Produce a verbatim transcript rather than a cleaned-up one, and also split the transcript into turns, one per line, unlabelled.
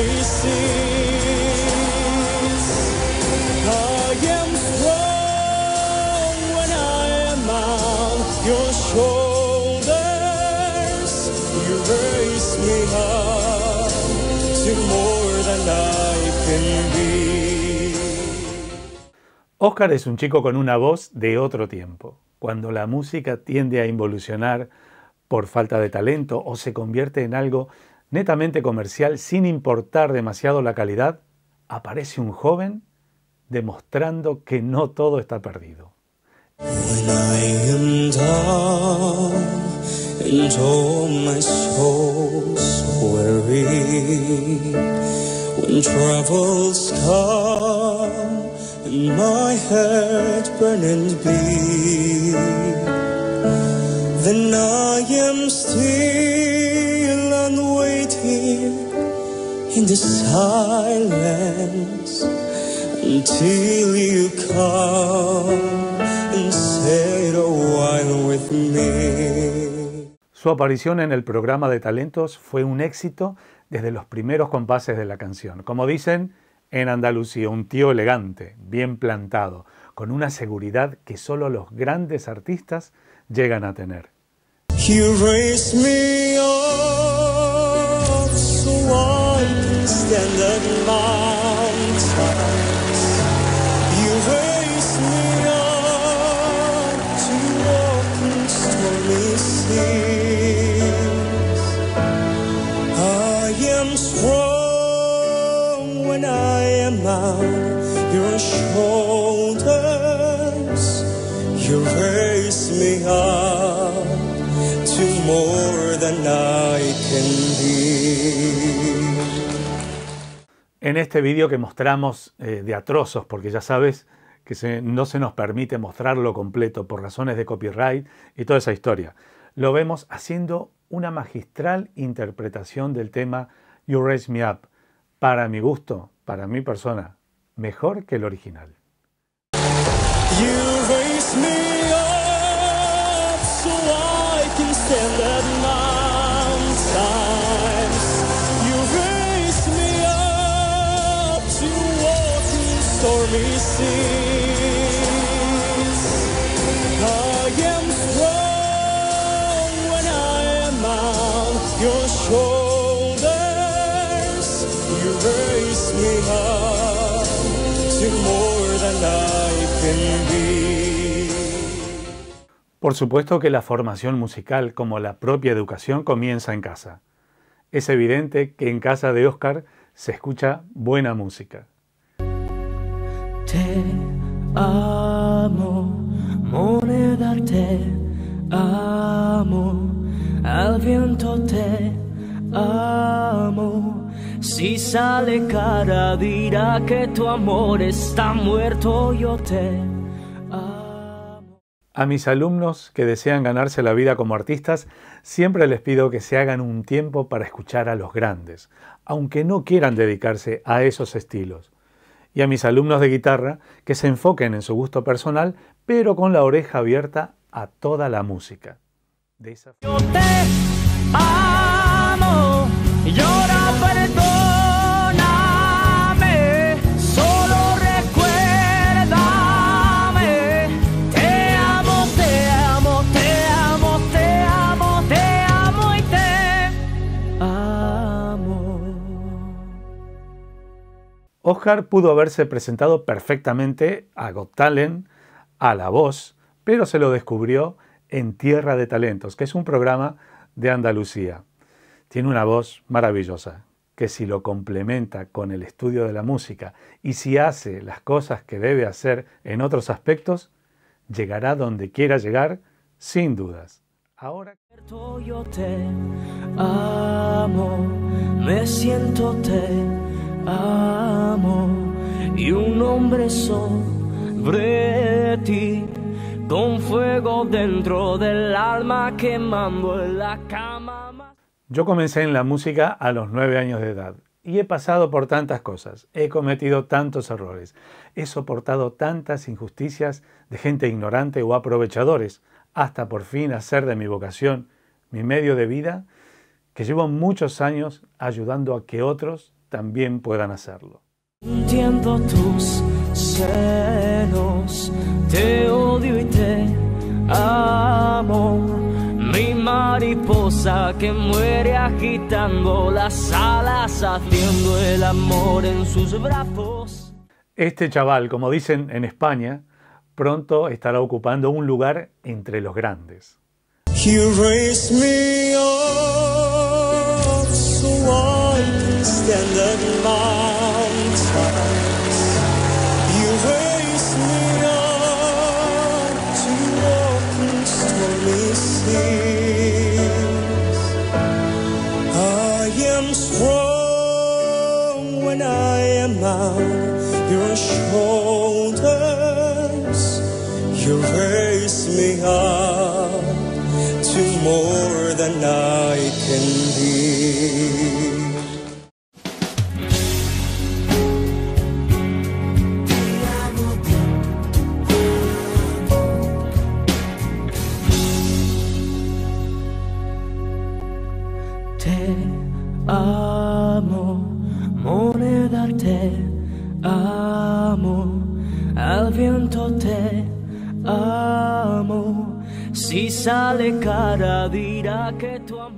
stormy seas. I am strong when I am on your shoulders. You raise me up to more than I can be.
Oscar es un chico con una voz de otro tiempo. Cuando la música tiende a involucionar por falta de talento o se convierte en algo netamente comercial sin importar demasiado la calidad, aparece un joven demostrando que no todo está perdido.
When I am down and all my soul's weary, when troubles come and my head burning be, then I am still and waiting in the silence until you come and stay a while with me.
Su aparición en el programa de talentos fue un éxito desde los primeros compases de la canción. Como dicen en Andalucía, un tío elegante, bien plantado, con una seguridad que solo los grandes artistas llegan a tener.
You raise me up so I can stand that mountains. You raise me up to walk in stormy seas. I am strong when I am on your shoulders. You raise me up to more than I can be.
En este vídeo que mostramos eh, de Atrozos, porque ya sabes que se, no se nos permite mostrarlo completo por razones de copyright y toda esa historia, lo vemos haciendo una magistral interpretación del tema You Raise Me Up. Para mi gusto, para mi persona, mejor que el original.
You raise me up so I can stand that mountains. You raise me up to walk in stormy seas. I am strong when I am on your shoulders. You raise me up to more than I can be.
Por supuesto que la formación musical, como la propia educación, comienza en casa. Es evidente que en casa de Oscar se escucha buena música.
Te amo, moneda, te amo, al viento te amo. Si sale cara dirá que tu amor está muerto, yo te amo.
A mis alumnos que desean ganarse la vida como artistas, siempre les pido que se hagan un tiempo para escuchar a los grandes, aunque no quieran dedicarse a esos estilos. Y a mis alumnos de guitarra, que se enfoquen en su gusto personal, pero con la oreja abierta a toda la música. De esa...
Yo te amo, llora, perdóname, solo recuérdame. Te amo, te amo, te amo, te amo, te amo y te amo.
Oscar pudo haberse presentado perfectamente a Got Talent, a La Voz, pero se lo descubrió en Tierra de Talentos, que es un programa de Andalucía. Tiene una voz maravillosa, que si lo complementa con el estudio de la música y si hace las cosas que debe hacer en otros aspectos, llegará donde quiera llegar, sin dudas. Ahora...
Yo te amo, me siento te amo, y un hombre sobre ti, con fuego dentro del alma quemando en la cama.
Yo comencé en la música a los nueve años de edad y he pasado por tantas cosas, he cometido tantos errores, he soportado tantas injusticias de gente ignorante o aprovechadores, hasta por fin hacer de mi vocación mi medio de vida, que llevo muchos años ayudando a que otros también puedan hacerlo.
Entiendo tus celos, te odio y te amo. Mi mariposa que muere agitando las alas, haciendo el amor en sus brazos.
Este chaval, como dicen en España, pronto estará ocupando un lugar entre los grandes.
You raise me up so I can stand the mountains. You raise me up to walk in stormy seas. I am strong when I am on your shoulders. You raise me up to more than I can be.
Te amo, moneda te amo, al viento te amo. Si sale cara dirá que tu amor